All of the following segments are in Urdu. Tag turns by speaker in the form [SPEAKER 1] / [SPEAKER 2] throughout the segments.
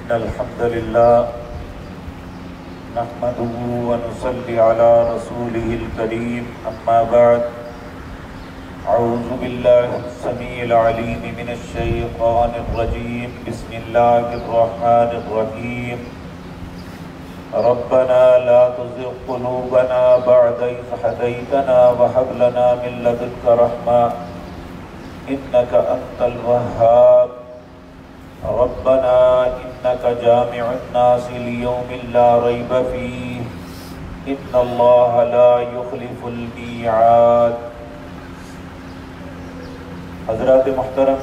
[SPEAKER 1] إن الحمد لله نحمده ونصلي على رسوله الكريم أما بعد أعوذ بالله السميع العليم من الشيطان الرجيم بسم الله الرحمن الرحيم ربنا لا تزغ قلوبنا بعد إذ هديتنا وهب لنا من لدنك رحمة إنك أنت الوهاب ربنا إنك جامع الناس ليوم لا ريب فيه إن الله لا يخلف الميعاد۔ حضرات محترم،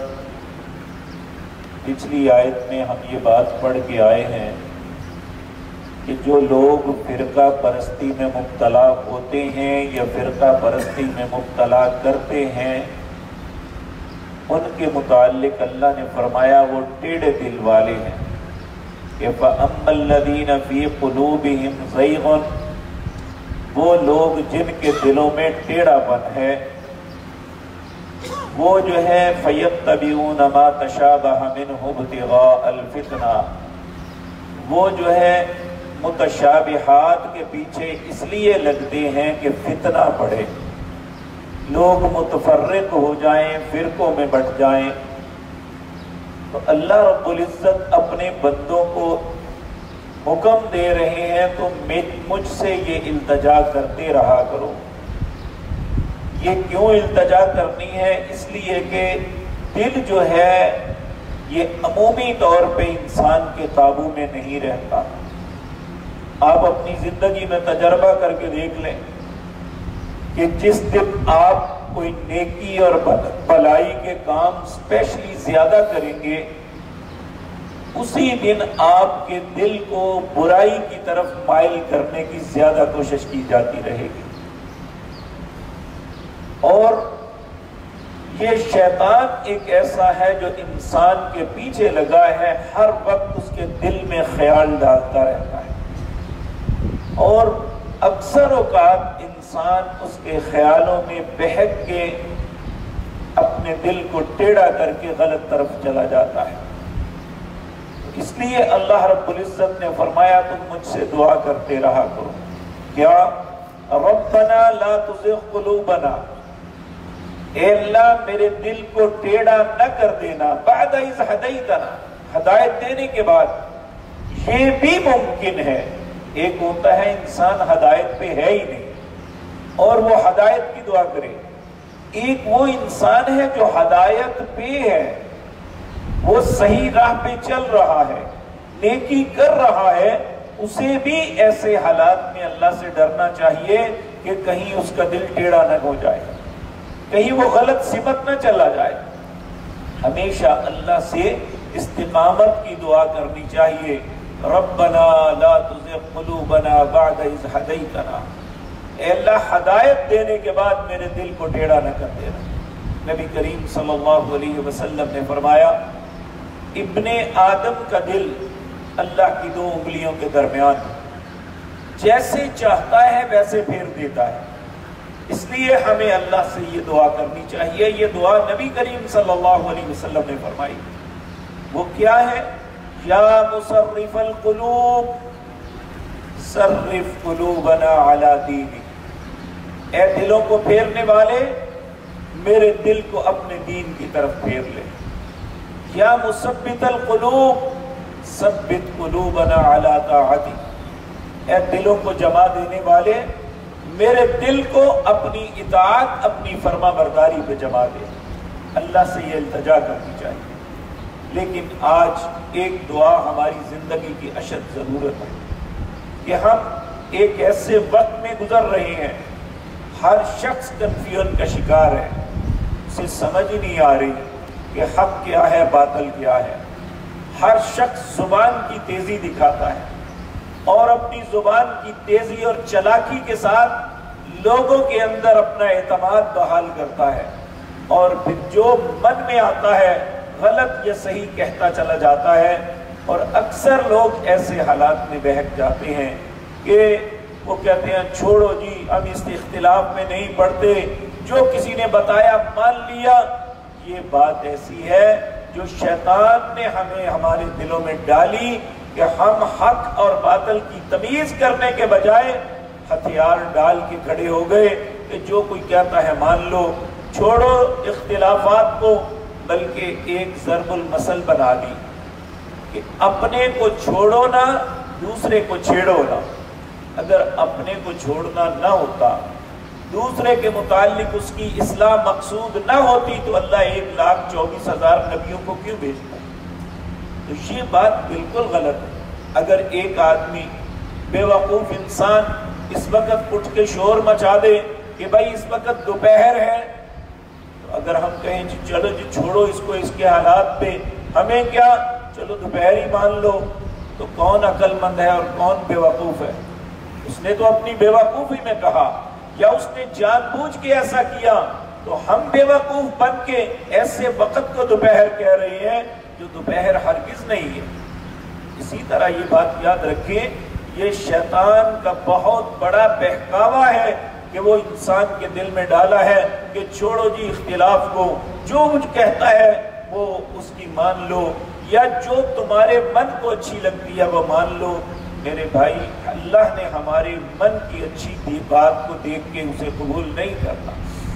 [SPEAKER 1] پچھلی آیت میں ہم یہ بات پڑھ کے آئے ہیں کہ جو لوگ فرقہ پرستی میں مبتلا ہوتے ہیں یا فرقہ پرستی میں مبتلا کرتے ہیں، ان کے متعلق اللہ نے فرمایا وہ ٹیڑھے دل والے ہیں کہ فَأَمَّا الَّذِينَ فِي قُلُوبِهِمْ زَيْغٌ، وہ لوگ جن کے دلوں میں ٹیڑھا پن ہے، وہ جو ہے فَيَتَّبِعُونَ مَا تَشَابَهَ مِنْهُ ابْتِغَاءَ الْفِتْنَةِ، وہ جو ہے متشابہات کے پیچھے اس لیے لگتے ہیں کہ فتنہ پڑے، لوگ متفرق ہو جائیں، فرقوں میں بٹ جائیں۔ تو اللہ رب العزت اپنے بندوں کو حکم دے رہے ہیں تو مجھ سے یہ التجا کرتے رہا کرو۔ یہ کیوں التجا کرنی ہے؟ اس لیے کہ دل جو ہے یہ عمومی طور پہ انسان کے قابو میں نہیں رہتا۔ آپ اپنی زندگی میں تجربہ کر کے دیکھ لیں کہ جس دن آپ کوئی نیکی اور بھلائی کے کام اسپیشلی زیادہ کریں گے، اسی دن آپ کے دل کو برائی کی طرف مائل کرنے کی زیادہ کوشش کی جاتی رہے گی۔ اور یہ شیطان ایک ایسا ہے جو انسان کے پیچھے لگا ہے، ہر وقت اس کے دل میں خیال ڈالتا رہتا ہے، اور اکثر اوقات انسان اس کے خیالوں میں بہک کے اپنے دل کو ٹیڑھا کر کے غلط طرف چلا جاتا ہے۔ اس لیے اللہ رب العزت نے فرمایا تم مجھ سے دعا کرتے رہا کرو۔ کیا؟ ربنا لا تزغ قلوبنا، اے اللہ میرے دل کو ٹیڑھا نہ کر دینا، بعد اذ ہدیتنا، ہدایت دینے کے بعد۔ یہ بھی ممکن ہے، ایک ہوتا ہے انسان ہدایت پہ ہے ہی نہیں اور وہ ہدایت کی دعا کرے، ایک وہ انسان ہے جو ہدایت پہ ہے، وہ صحیح راہ پہ چل رہا ہے، نیکی کر رہا ہے، اسے بھی ایسے حالات میں اللہ سے ڈرنا چاہیے کہ کہیں اس کا دل ٹیڑھا نہ ہو جائے، کہیں وہ غلط سمت نہ چلا جائے۔ ہمیشہ اللہ سے استقامت کی دعا کرنی چاہیے۔ ربنا لا تزغ قلوبنا بعد اذ ہدیتنا، اے اللہ ہدایت دینے کے بعد میرے دل کو ٹیڑھا نہ کر دینا۔ نبی کریم صلی اللہ علیہ وسلم نے فرمایا ابن آدم کا دل اللہ کی دو انگلیوں کے درمیان، جیسے چاہتا ہے ویسے پھیر دیتا ہے۔ اس لیے ہمیں اللہ سے یہ دعا کرنی چاہیے۔ یہ دعا نبی کریم صلی اللہ علیہ وسلم نے فرمائی۔ وہ کیا ہے؟ یا مصرف القلوب صرف قلوبنا علی دینک، اے دلوں کو پھیرنے والے میرے دل کو اپنے دین کی طرف پھیر لے۔ یا مثبت القلوب ثبت قلوبنا علی طاعتک، اے دلوں کو جما دینے والے میرے دل کو اپنی اطاعت، اپنی فرما برداری پہ جما دے۔ اللہ سے یہ التجا کرنی چاہیے۔ لیکن آج ایک دعا ہماری زندگی کی اشد ضرورت ہے کہ ہم ایک ایسے وقت میں گزر رہے ہیں، ہر شخص کنفیوژن کا شکار ہے، اسے سمجھ ہی نہیں آ رہی کہ حق کیا ہے، باطل کیا ہے۔ ہر شخص زبان کی تیزی دکھاتا ہے اور اپنی زبان کی تیزی اور چلاکی کے ساتھ لوگوں کے اندر اپنا اعتماد بحال کرتا ہے، اور پھر جو من میں آتا ہے غلط یا صحیح کہتا چلا جاتا ہے۔ اور اکثر لوگ ایسے حالات میں بہک جاتے ہیں کہ وہ کہتے ہیں چھوڑو جی ہم اس اختلاف میں نہیں پڑتے، جو کسی نے بتایا مان لیا۔ یہ بات ایسی ہے جو شیطان نے ہمیں ہمارے دلوں میں ڈالی کہ ہم حق اور باطل کی تمیز کرنے کے بجائے ہتھیار ڈال کے کھڑے ہو گئے کہ جو کوئی کہتا ہے مان لو، چھوڑو اختلافات کو، بلکہ ایک ضرب المثل بنا دی کہ اپنے کو چھوڑو نہ، دوسرے کو چھیڑو نہ۔ اگر اپنے کو چھوڑنا نہ ہوتا، دوسرے کے متعلق اس کی اصلاح مقصود نہ ہوتی، تو اللہ 1,24,000 نبیوں کو کیوں بھیجتا؟ تو یہ بات بالکل غلط ہے۔ اگر ایک آدمی بے وقوف انسان اس وقت اٹھ کے شور مچا دے کہ بھائی اس وقت دوپہر ہے، تو اگر ہم کہیں جی چلو جی چھوڑو اس کو، اس کے حالات پہ ہمیں کیا، چلو دوپہر ہی مان لو، تو کون عقل مند ہے اور کون بے وقوف ہے؟ اس نے تو اپنی بے وقوفی میں کہا، یا اس نے جان بوجھ کے ایسا کیا، تو ہم بے وقوف بن کے ایسے وقت کو دوپہر کہہ رہے ہیں جو دوپہر ہرگز نہیں ہے۔ اسی طرح یہ بات یاد رکھیں، یہ شیطان کا بہت بڑا بہکاوا ہے کہ وہ انسان کے دل میں ڈالا ہے کہ چھوڑو جی اختلاف کو، جو کچھ کہتا ہے وہ اس کی مان لو، یا جو تمہارے من کو اچھی لگتی ہے وہ مان لو۔ میرے بھائی، اللہ نے ہمارے من کی اچھی بات کو دیکھ کے اسے قبول نہیں کرنا۔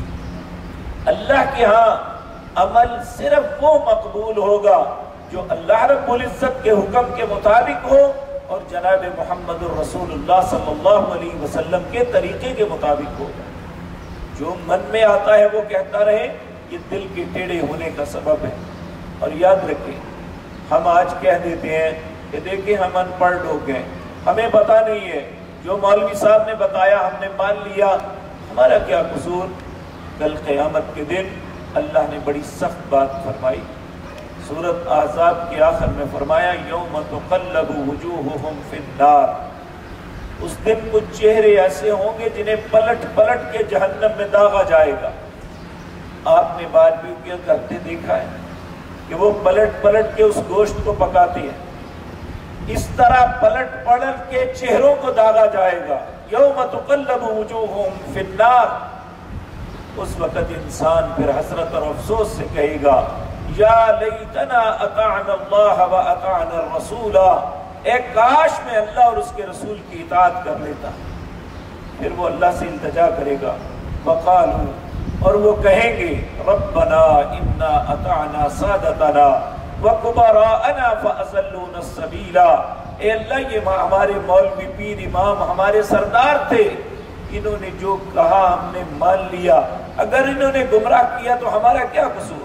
[SPEAKER 1] اللہ کے ہاں عمل صرف وہ مقبول ہوگا جو اللہ رب العزت کے حکم کے مطابق ہو اور جناب محمد الرسول اللہ صلی اللہ علیہ وسلم کے طریقے کے مطابق ہوگا۔ جو من میں آتا ہے وہ کہتا رہے، یہ دل کے ٹیڑھے ہونے کا سبب ہے۔ اور یاد رکھیں، ہم آج کہہ دیتے ہیں کہ دیکھیں ہم ان پڑھ لوگ ہیں، ہمیں پتہ نہیں ہے، جو مولوی صاحب نے بتایا ہم نے مان لیا، ہمارا کیا قصور؟ کل قیامت کے دن اللہ نے بڑی سخت بات فرمائی۔ سورۃ احزاب کے آخر میں فرمایا یوم تقلب وجوہہم فی النار، اس دن کچھ چہرے ایسے ہوں گے جنہیں پلٹ پلٹ کے جہنم میں داغا جائے گا۔ آپ نے باربیکیو کیا کرتے دیکھا ہے کہ وہ پلٹ پلٹ کے اس گوشت کو پکاتے ہیں، اس طرح پلٹ پلٹ کے چہروں کو داغا جائے گا۔ یوم تقلب وجوہہم فی النار، اس وقت انسان پھر حسرت اور افسوس سے کہے گا یا لیتنا اطعنا اللہ و اطعنا الرسول، اے کاش میں اللہ اور اس کے رسول کی اطاعت کر لیتا۔ پھر وہ اللہ سے التجا کرے گا، وقالوا، اور وہ کہیں گے ربنا انا اطعنا سادتنا وکبراءنا فاضلونا السبیل، اے اللہ یہ ہمارے مولوی پیر امام ہمارے سردار تھے، انہوں نے جو کہا ہم نے مان لیا، اگر انہوں نے گمراہ کیا تو ہمارا کیا قصور؟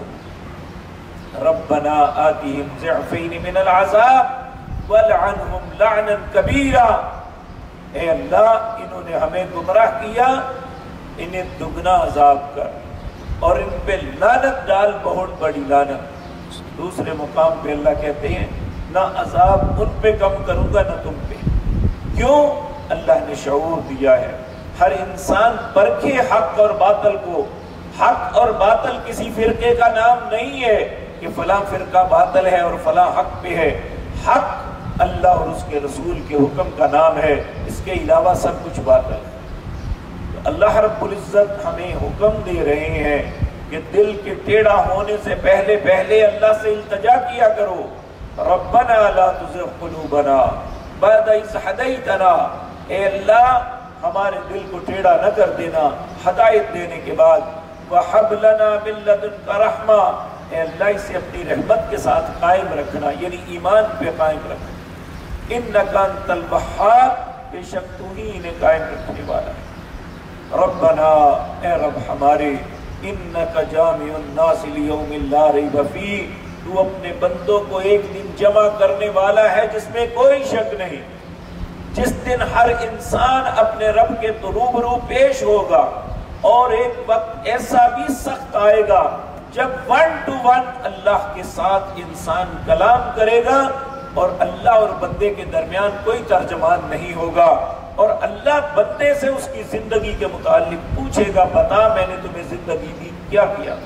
[SPEAKER 1] ربنا آتihim ضعفین من العذاب والعنہم لعنا کبیرا، اے اللہ انہوں نے ہمیں گمراہ کیا، انہیں دگنا عذاب کر اور ان پہ لعنت ڈال، بہت بڑی لعنت۔ دوسرے مقام پہ اللہ کہتے ہیں نہ عذاب ان پہ کم کروں گا نہ تم پہ۔ کیوں؟ اللہ نے شعور دیا ہے، ہر انسان پرکھے حق اور باطل کو۔ حق اور باطل کسی فرقے کا نام نہیں ہے کہ فلاں فرقہ باطل ہے اور فلاں حق پہ ہے۔ حق اللہ اور اس کے رسول کے حکم کا نام ہے، اس کے علاوہ سب کچھ باطل ہے۔ تو اللہ رب العزت ہمیں حکم دے رہے ہیں کہ دل کے ٹیڑھا ہونے سے پہلے اللہ سے التجا کیا کرو، ربنا لا تزغ قلوبنا بعد اذ ہدیتنا، اے اللہ ہمارے دل کو ٹیڑھا نہ کر دینا ہدایت دینے کے بعد، وَحَبْ لَنَا مِن لَدُنْكَ رَحْمَةً، اے اللہ اسے اپنی رحمت کے ساتھ قائم رکھنا، یعنی ایمان پہ قائم رکھنا۔ إِنَّكَ أَنْتَ الْوَهَّابُ، بے شک تو ہی انہیں قائم رکھنے والا ہے۔ ربنا، اے رب ہمارے، إِنَّكَ جَامِعُ النَّاسِ لِيَوْمٍ لَا رَيْبَ فِيهِ، تو اپنے بندوں کو ایک دن جمع کرنے والا ہے جس میں کوئی شک نہیں، جس دن ہر انسان اپنے رب کے روبرو پیش ہوگا، اور ایک وقت ایسا بھی سخت آئے گا جب 1 to 1 اللہ کے ساتھ انسان کلام کرے گا اور اللہ اور بندے کے درمیان کوئی ترجمان نہیں ہوگا، اور اللہ بندے سے اس کی زندگی کے متعلق پوچھے گا بتا میں نے تمہیں زندگی دی کیا کیا؟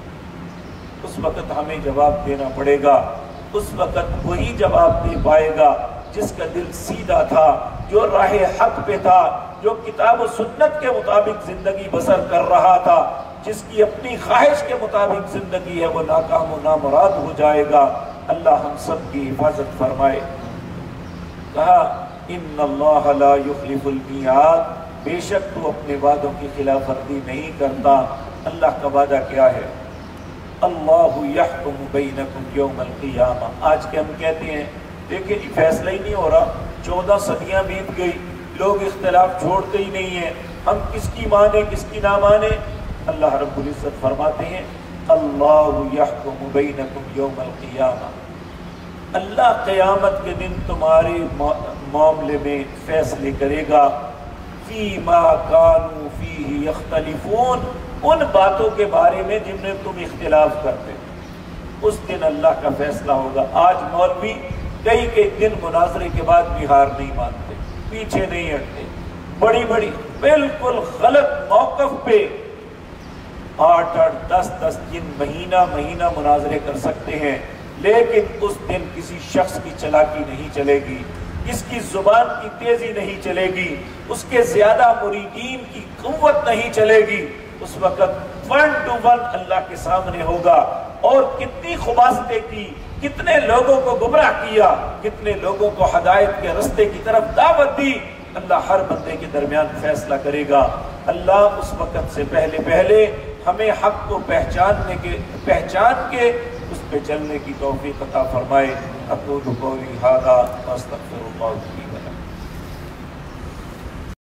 [SPEAKER 1] اس وقت ہمیں جواب دینا پڑے گا، اس وقت وہی جواب دے پائے گا جس کا دل سیدھا تھا، جو راہ حق پہ تھا، جو کتاب و سنت کے مطابق زندگی بسر کر رہا تھا، جس کی اپنی خواہش کے مطابق زندگی ہے، وہ ناکام و نامراد ہو جائے گا۔ اللہ ہم سب کی حفاظت فرمائے۔ کہا ان اللہ لا یخلف المیعاد، بے شک تو اپنے وعدوں کی خلاف ورزی نہیں کرتا۔ اللہ کا وعدہ کیا ہے؟ اللہ یحکم بینکم یوم القیامہ۔ آج کے ہم کہتے ہیں دیکھیں جی فیصلہ ہی نہیں ہو رہا، 14 صدیاں بیت گئی، لوگ اختلاف چھوڑتے ہی نہیں ہیں، ہم کس کی مانیں کس کی نہ مانیں؟ اللہ رب العزت فرماتے ہیں اللہ یحکم بینکم یوم القیامہ، اللہ قیامت کے دن تمہارے معاملے میں فیصلے کرے گا۔ فیما کانوا فیہ یختلفون، ان باتوں کے بارے میں جن میں تم اختلاف کرتے ہو، اس دن اللہ کا فیصلہ ہوگا۔ آج مولوی کئی دن مناظرے کے بعد بھی ہار نہیں مانتے، پیچھے نہیں ہٹتے، بڑی بالکل غلط موقف پہ 8 10 دن مہینہ مناظرے کر سکتے ہیں، لیکن اس دن کسی شخص کی چلاکی نہیں چلے گی، اس کی زبان کی تیزی نہیں چلے گی، اس کے زیادہ مریدین کی قوت نہیں چلے گی۔ اس وقت 1 to 1 اللہ کے سامنے ہوگا، اور کتنی خباثتیں کی، کتنے لوگوں کو گمراہ کیا، کتنے لوگوں کو ہدایت کے رستے کی طرف دعوت دی، اللہ ہر بندے کے درمیان فیصلہ کرے گا۔ اللہ اس وقت سے پہلے ہمیں حق کو پہچان کے اس پہ چلنے کی توفیق عطا فرمائے۔ اقول قولی ھذا واستغفر اللہ